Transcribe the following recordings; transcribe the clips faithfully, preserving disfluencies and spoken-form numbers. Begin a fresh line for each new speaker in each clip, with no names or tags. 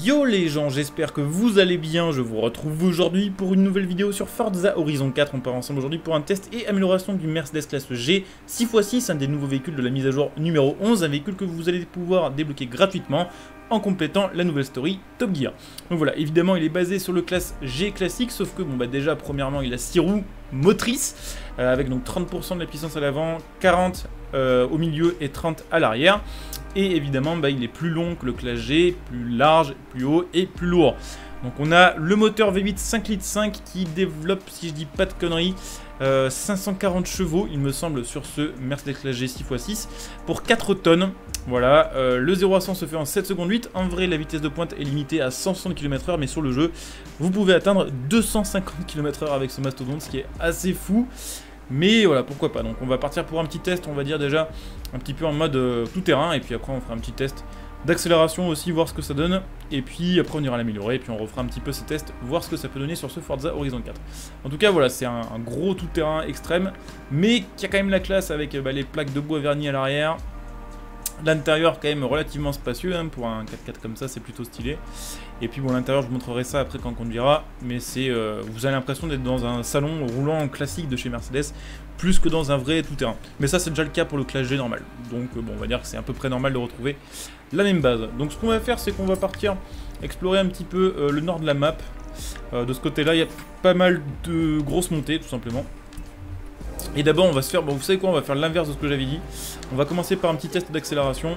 Yo les gens, j'espère que vous allez bien, je vous retrouve aujourd'hui pour une nouvelle vidéo sur Forza Horizon quatre. On part ensemble aujourd'hui pour un test et amélioration du Mercedes classe G six par six, un des nouveaux véhicules de la mise à jour numéro onze, un véhicule que vous allez pouvoir débloquer gratuitement en complétant la nouvelle story Top Gear. Donc voilà, évidemment il est basé sur le classe G classique, sauf que bon bah déjà premièrement il a six roues motrices, euh, avec donc trente pour cent de la puissance à l'avant, quarante euh, au milieu et trente à l'arrière. Et évidemment, bah, il est plus long que le classe G, plus large, plus haut et plus lourd. Donc on a le moteur V huit cinq litres cinq qui développe, si je dis pas de conneries, euh, cinq cent quarante chevaux, il me semble, sur ce Mercedes classe G six par six, pour quatre tonnes. Voilà, euh, le zéro à cent se fait en sept secondes huit. En vrai, la vitesse de pointe est limitée à cent soixante kilomètres heure, mais sur le jeu, vous pouvez atteindre deux cent cinquante kilomètres heure avec ce mastodonte, ce qui est assez fou. Mais voilà, pourquoi pas. Donc on va partir pour un petit test, on va dire déjà un petit peu en mode euh, tout terrain, et puis après on fera un petit test d'accélération aussi, voir ce que ça donne, et puis après on ira l'améliorer, et puis on refera un petit peu ces tests, voir ce que ça peut donner sur ce Forza Horizon quatre. En tout cas voilà, c'est un, un gros tout terrain extrême, mais qui a quand même la classe avec bah, les plaques de bois vernis à l'arrière. L'intérieur quand même relativement spacieux, hein, pour un quatre quatre comme ça c'est plutôt stylé. Et puis bon, l'intérieur je vous montrerai ça après quand on conduira, mais c'est euh, vous avez l'impression d'être dans un salon roulant classique de chez Mercedes, plus que dans un vrai tout-terrain. Mais ça c'est déjà le cas pour le classe G normal, donc euh, bon on va dire que c'est à peu près normal de retrouver la même base. Donc ce qu'on va faire c'est qu'on va partir explorer un petit peu euh, le nord de la map. Euh, de ce côté là il y a pas mal de grosses montées tout simplement. Et d'abord on va se faire, bon vous savez quoi, on va faire l'inverse de ce que j'avais dit. On va commencer par un petit test d'accélération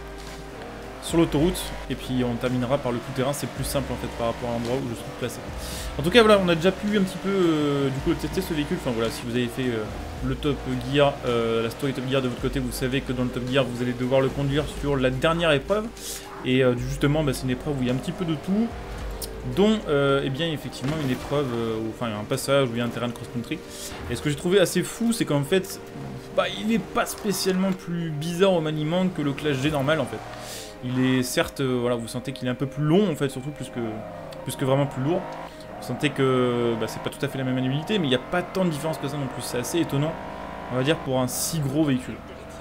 sur l'autoroute, et puis on terminera par le tout-terrain, c'est plus simple en fait par rapport à l'endroit où je suis placé. En tout cas voilà, on a déjà pu un petit peu euh, du coup tester ce véhicule, enfin voilà, si vous avez fait euh, le Top Gear, euh, la story Top Gear de votre côté, vous savez que dans le Top Gear vous allez devoir le conduire sur la dernière épreuve, et euh, justement bah, c'est une épreuve où il y a un petit peu de tout, dont euh, eh bien effectivement une épreuve, euh, où, enfin un passage où il y a un terrain de cross-country. Et ce que j'ai trouvé assez fou, c'est qu'en fait, bah, il n'est pas spécialement plus bizarre au maniement que le classe G normal en fait. Il est certes, euh, voilà, vous sentez qu'il est un peu plus long en fait, surtout plus que, plus que vraiment plus lourd. Vous sentez que bah, c'est pas tout à fait la même maniabilité, mais il n'y a pas tant de différence que ça non plus. C'est assez étonnant, on va dire, pour un si gros véhicule.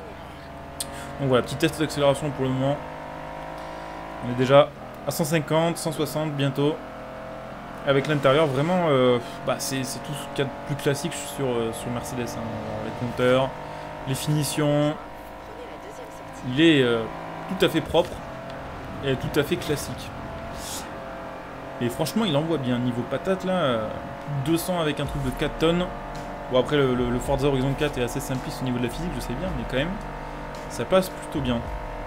Donc voilà, petit test d'accélération pour le moment. On est déjà à cent cinquante, cent soixante bientôt. Avec l'intérieur, vraiment, euh, bah, c'est tout ce qu'il y a de plus classique sur, euh, sur Mercedes. Hein. Alors, les compteurs, les finitions. Il est euh, tout à fait propre et tout à fait classique. Et franchement, il envoie bien. Niveau patate, là, euh, deux cents avec un truc de quatre tonnes. Bon, après, le, le, le Forza Horizon quatre est assez simpliste au niveau de la physique, je sais bien, mais quand même, ça passe plutôt bien.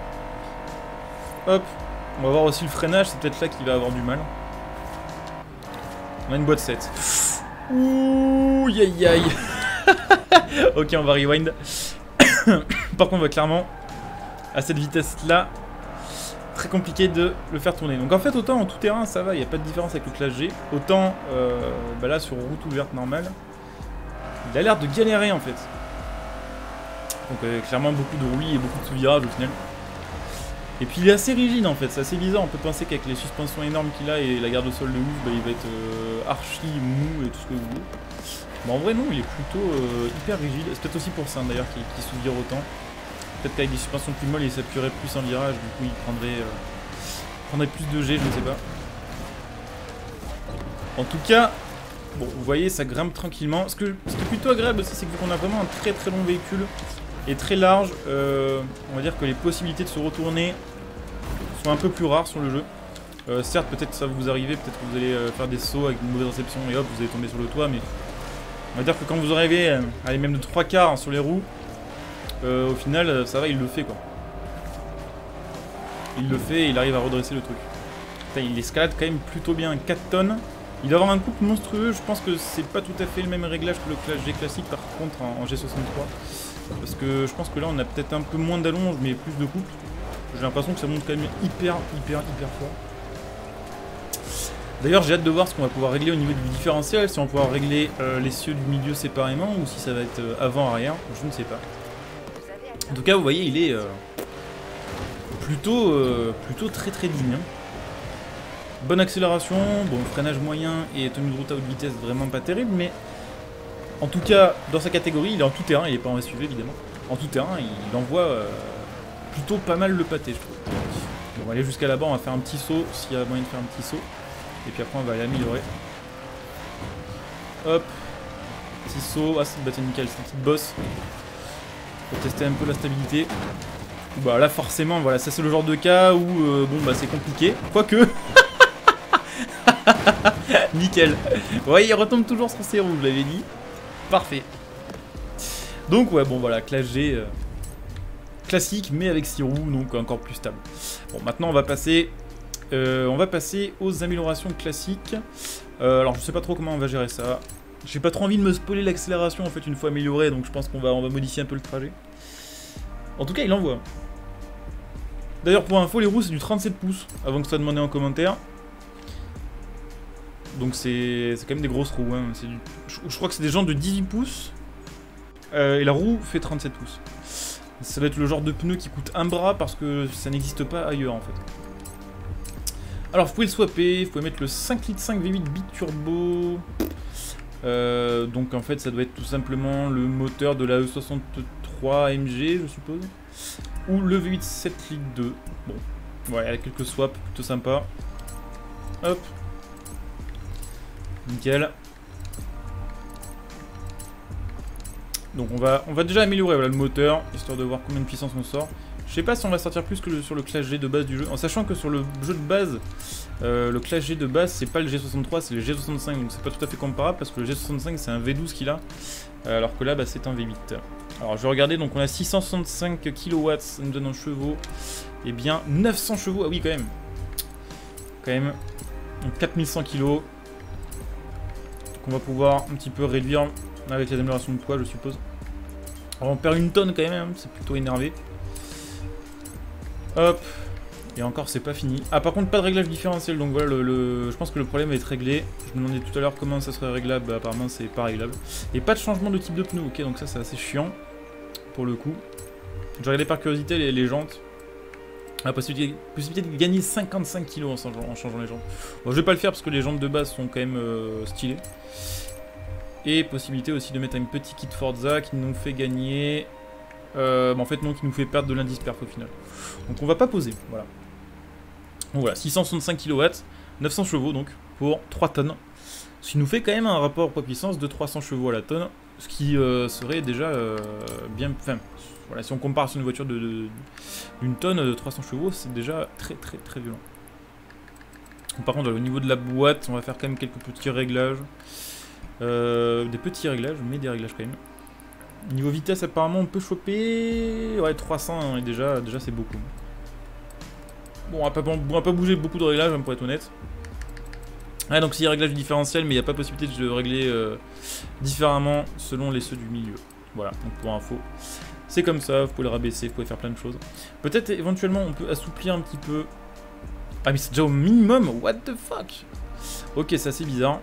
Hop. On va voir aussi le freinage, c'est peut-être là qu'il va avoir du mal. On a une boîte sept. Ouh, aïe aïe. Ok, on va rewind. Par contre, on va clairement, à cette vitesse-là, très compliqué de le faire tourner. Donc en fait, autant en tout terrain, ça va, il n'y a pas de différence avec le classe G. Autant, euh, bah là, sur route ouverte normale, il a l'air de galérer en fait. Donc euh, clairement, beaucoup de roulis et beaucoup de sous-virages au final. Et puis il est assez rigide en fait, c'est assez bizarre, on peut penser qu'avec les suspensions énormes qu'il a et la garde au sol de ouf, bah, il va être euh, archi mou et tout ce que vous voulez. Mais en vrai non, il est plutôt euh, hyper rigide, c'est peut-être aussi pour ça d'ailleurs qu'il qu sous-vire autant. Peut-être qu'avec des suspensions plus molles il s'appuierait plus en virage, du coup il prendrait, euh, prendrait plus de G, je ne sais pas. En tout cas, bon vous voyez ça grimpe tranquillement. Ce, que, ce qui est plutôt agréable aussi c'est que vu qu'on a vraiment un très très long véhicule et très large, euh, on va dire que les possibilités de se retourner sont un peu plus rares sur le jeu. Euh, certes, peut-être que ça va vous arriver, peut-être que vous allez euh, faire des sauts avec une mauvaise réception et hop, vous allez tomber sur le toit, mais on va dire que quand vous arrivez, euh, allez, même de trois quarts hein, sur les roues, euh, au final, ça va, il le fait quoi. Il le fait et il arrive à redresser le truc. Putain, il escalade quand même plutôt bien, quatre tonnes. Il doit avoir un couple monstrueux, je pense que c'est pas tout à fait le même réglage que le classe G classique par contre en, en G soixante-trois. Parce que je pense que là on a peut-être un peu moins d'allonge mais plus de couple. J'ai l'impression que ça monte quand même hyper hyper hyper fort. D'ailleurs j'ai hâte de voir ce qu'on va pouvoir régler au niveau du différentiel, si on va pouvoir régler euh, les cieux du milieu séparément ou si ça va être euh, avant-arrière, je ne sais pas. En tout cas vous voyez il est euh, plutôt, euh, plutôt très très digne. Bonne accélération, bon freinage moyen et tenue de route à haute vitesse vraiment pas terrible, mais en tout cas dans sa catégorie il est en tout terrain, il n'est pas en S U V évidemment. En tout terrain il envoie euh, plutôt pas mal le pâté je trouve. On va aller jusqu'à là-bas, on va faire un petit saut, s'il y a moyen de faire un petit saut. Et puis après on va aller améliorer. Hop. Petit saut, ah c'est bah, nickel, c'est une petite bosse. Pour tester un peu la stabilité. Bah là forcément, voilà, ça c'est le genre de cas où euh, bon bah c'est compliqué. Quoique. Nickel. Ouais, il retombe toujours sur ses roues, je l'avais dit. Parfait. Donc ouais, bon voilà, classe G. Euh... classique mais avec six roues, donc encore plus stable. Bon, maintenant on va passer euh, on va passer aux améliorations classiques. Euh, alors je sais pas trop comment on va gérer ça. J'ai pas trop envie de me spoiler l'accélération en fait une fois améliorée, donc je pense qu'on va, on va modifier un peu le trajet. En tout cas il envoie. D'ailleurs pour info les roues c'est du trente-sept pouces, avant que ça soit demandé en commentaire. Donc c'est quand même des grosses roues, hein. Du, je, je crois que c'est des jantes de dix-huit pouces. Euh, et la roue fait trente-sept pouces. Ça va être le genre de pneu qui coûte un bras parce que ça n'existe pas ailleurs en fait. Alors vous pouvez le swapper, vous pouvez mettre le cinq litres cinq V huit biturbo. Euh, donc en fait ça doit être tout simplement le moteur de la E soixante-trois A M G je suppose. Ou le V huit sept litres deux. Bon, ouais, il y a quelques swaps plutôt sympa. Hop. Nickel. Donc on va, on va déjà améliorer voilà, le moteur, histoire de voir combien de puissance on sort. Je sais pas si on va sortir plus que le, sur le classe G de base du jeu, en sachant que sur le jeu de base, euh, le classe G de base c'est pas le G soixante-trois, c'est le G soixante-cinq, donc c'est pas tout à fait comparable parce que le G soixante-cinq c'est un V douze qu'il a, euh, alors que là bah, c'est un V huit. Alors je vais regarder, donc on a six cent soixante-cinq kilowatts, ça nous donne en chevaux, et bien neuf cents chevaux, ah oui quand même, quand même, donc quatre mille cent kilos, qu'on va pouvoir un petit peu réduire avec les améliorations de poids je suppose. Alors on perd une tonne quand même, hein, c'est plutôt énervé. Hop. Et encore c'est pas fini. Ah par contre pas de réglage différentiel, donc voilà le, le... je pense que le problème va être réglé. Je me demandais tout à l'heure comment ça serait réglable, bah, apparemment c'est pas réglable. Et pas de changement de type de pneu, ok donc ça c'est assez chiant pour le coup. J'ai regardé par curiosité les, les jantes. La possibilité, possibilité de gagner cinquante-cinq kilos en, en changeant les jantes. Bon je vais pas le faire parce que les jantes de base sont quand même euh, stylées. Et possibilité aussi de mettre un petit kit Forza qui nous fait gagner... Euh, bah en fait non, qui nous fait perdre de l'indice perf au final. Donc on va pas poser, voilà. Donc voilà, six cent soixante-cinq kilowatts, neuf cents chevaux donc, pour trois tonnes. Ce qui nous fait quand même un rapport poids-puissance de trois cents chevaux à la tonne. Ce qui euh, serait déjà euh, bien... Enfin, voilà, si on compare sur une voiture de, de, d'une tonne de trois cents chevaux, c'est déjà très très très violent. Par contre, au niveau de la boîte, on va faire quand même quelques petits réglages. Euh, des petits réglages, mais des réglages quand même. Niveau vitesse, apparemment, on peut choper... Ouais, trois cents, et déjà, déjà c'est beaucoup. Bon, on va pas, on va pas bouger beaucoup de réglages, pour être honnête. Ah, donc s'il y a réglage différentiel, mais il n'y a pas possibilité de régler euh, différemment selon les ceux du milieu. Voilà, donc pour info. C'est comme ça, vous pouvez le rabaisser, vous pouvez faire plein de choses. Peut-être, éventuellement, on peut assouplir un petit peu... Ah, mais c'est déjà au minimum, what the fuck. Ok, c'est assez bizarre.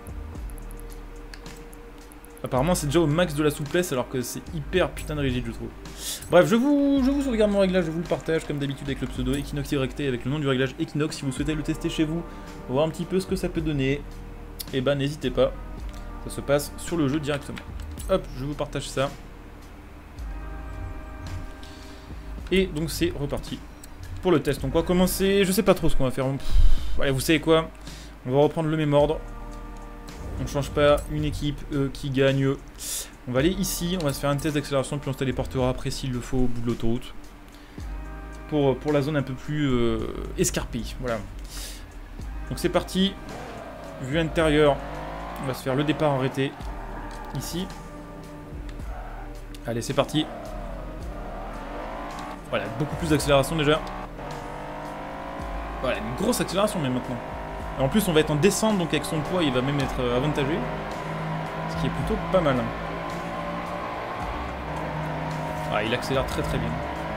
Apparemment c'est déjà au max de la souplesse alors que c'est hyper putain de rigide je trouve. Bref, je vous, je vous sauvegarde mon réglage, je vous le partage comme d'habitude avec le pseudo Equinox Y T avec le nom du réglage Equinox. Si vous souhaitez le tester chez vous, voir un petit peu ce que ça peut donner, et bah n'hésitez pas, ça se passe sur le jeu directement. Hop, je vous partage ça. Et donc c'est reparti pour le test. Donc on va commencer, je sais pas trop ce qu'on va faire. Pff, allez, vous savez quoi, on va reprendre le même ordre. On change pas une équipe euh, qui gagne. On va aller ici, on va se faire un test d'accélération, puis on se téléportera après s'il le faut au bout de l'autoroute. Pour, pour la zone un peu plus euh, escarpée. Voilà. Donc c'est parti. Vue intérieure. On va se faire le départ arrêté. Ici. Allez, c'est parti. Voilà, beaucoup plus d'accélération déjà. Voilà, une grosse accélération même maintenant. Et en plus on va être en descente, donc avec son poids il va même être avantagé. Ce qui est plutôt pas mal. Ah, il accélère très très bien.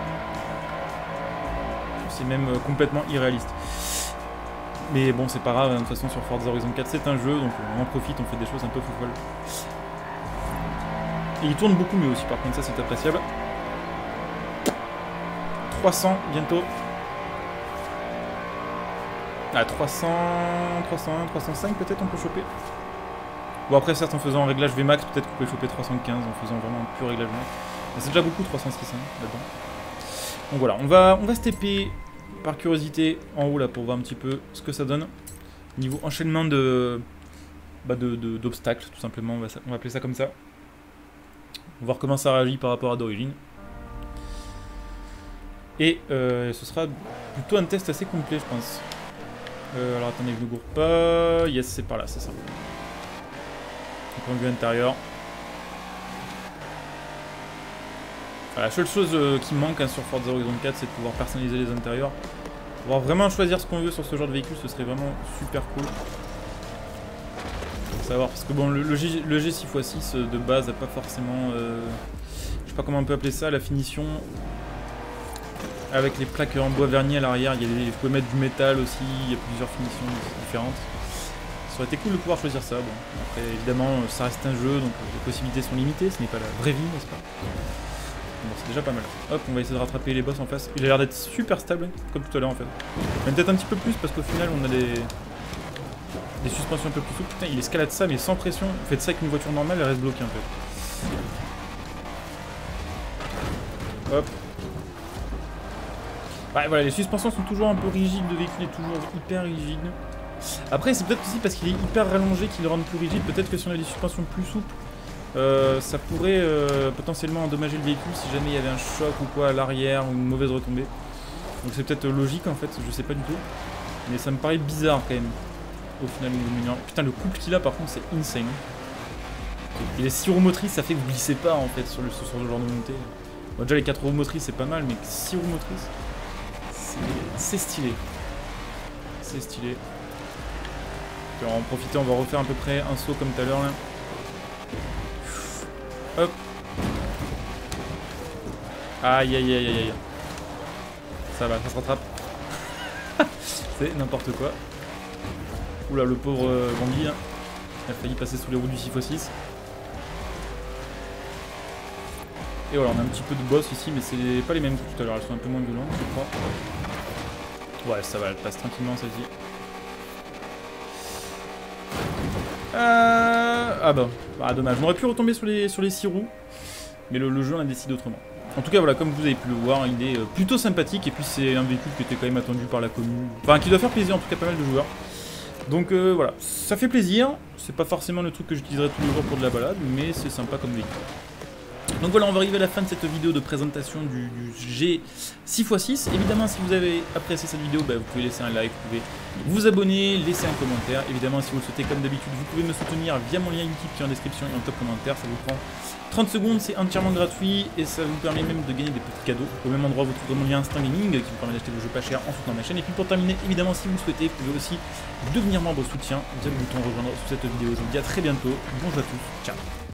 C'est même complètement irréaliste. Mais bon c'est pas grave, hein. De toute façon sur Forza Horizon quatre c'est un jeu, donc on en profite, on fait des choses un peu foufolles. Et il tourne beaucoup mieux aussi par contre, ça c'est appréciable. trois cents bientôt. Ah, trois cents, trois cent un, trois cent cinq peut-être on peut choper. Bon après certes en faisant un réglage V max peut-être qu'on peut choper trois cent quinze en faisant vraiment un pur réglage. Mais c'est déjà beaucoup trois cent six hein, là-dedans. Donc voilà, on va, on va se T P par curiosité en haut là pour voir un petit peu ce que ça donne. Niveau enchaînement de bah de, de, d'obstacles tout simplement, on va, on va appeler ça comme ça. On va voir comment ça réagit par rapport à d'origine. Et euh, ce sera plutôt un test assez complet je pense. Euh, alors attendez, je ne gourre pas. Yes, c'est par là, c'est ça. Point de vue intérieur. Voilà, la seule chose euh, qui manque hein, sur Forza Horizon quatre, c'est de pouvoir personnaliser les intérieurs. Pouvoir vraiment choisir ce qu'on veut sur ce genre de véhicule, ce serait vraiment super cool. Faut savoir, parce que bon, le, le, G, le G six fois six euh, de base n'a pas forcément... Euh, je sais pas comment on peut appeler ça, la finition. Avec les plaques en bois verni à l'arrière, il y a des, vous pouvez mettre du métal aussi, il y a plusieurs finitions différentes. Ça aurait été cool de pouvoir choisir ça. Bon, après, évidemment, ça reste un jeu, donc les possibilités sont limitées, ce n'est pas la vraie vie, n'est-ce pas? Bon, c'est déjà pas mal. Hop, on va essayer de rattraper les boss en face. Il a l'air d'être super stable, comme tout à l'heure en fait. Même peut-être un petit peu plus, parce qu'au final, on a des... des suspensions un peu plus souples. Putain, il escalade ça, mais sans pression. Faites ça avec une voiture normale, elle reste bloquée en fait. Hop. Ouais, voilà, les suspensions sont toujours un peu rigides, le véhicule est toujours hyper rigide. Après, c'est peut-être aussi parce qu'il est hyper rallongé qu'il le rend plus rigide. Peut-être que si on a des suspensions plus souples, euh, ça pourrait euh, potentiellement endommager le véhicule si jamais il y avait un choc ou quoi à l'arrière ou une mauvaise retombée. Donc c'est peut-être logique en fait, je sais pas du tout. Mais ça me paraît bizarre quand même, au final. Putain, le couple qu'il a par contre, c'est insane. Et les six roues motrices, ça fait que vous glissez pas en fait sur, le, sur ce genre de montée. Bon, déjà les quatre roues motrices, c'est pas mal, mais six roues motrices, c'est stylé. C'est stylé. On va en profiter, on va refaire à peu près un saut comme tout à l'heure là. Hop. Aïe aïe aïe aïe aïe. Ça va, ça se rattrape. C'est n'importe quoi. Oula, le pauvre euh, Bambi, hein. Il a failli passer sous les roues du six fois six. Et voilà, on a un petit peu de boss ici, mais c'est pas les mêmes que tout à l'heure, elles sont un peu moins violentes, je crois. Ouais, ça va, elle passe tranquillement celle-ci. Euh... Ah bah, ah, dommage. On aurait pu retomber sur les, sur les six roues, mais le, le jeu en a décidé autrement. En tout cas, voilà, comme vous avez pu le voir, il est plutôt sympathique, et puis c'est un véhicule qui était quand même attendu par la commune. Enfin, qui doit faire plaisir, en tout cas, pas mal de joueurs. Donc euh, voilà, ça fait plaisir. C'est pas forcément le truc que j'utiliserai tous les jours pour de la balade, mais c'est sympa comme véhicule. Donc voilà, on va arriver à la fin de cette vidéo de présentation du, du G six fois six. Évidemment, si vous avez apprécié cette vidéo, bah, vous pouvez laisser un like, vous pouvez vous abonner, laisser un commentaire. Évidemment, si vous le souhaitez comme d'habitude, vous pouvez me soutenir via mon lien YouTube qui est en description et en top commentaire. Ça vous prend trente secondes, c'est entièrement gratuit et ça vous permet même de gagner des petits cadeaux. Au même endroit, vous trouverez mon lien Instant Gaming qui vous permet d'acheter vos jeux pas chers en soutenant ma chaîne. Et puis pour terminer, évidemment, si vous le souhaitez, vous pouvez aussi devenir membre soutien via le bouton rejoindre sous cette vidéo. Je vous dis à très bientôt. Bonjour à tous, ciao.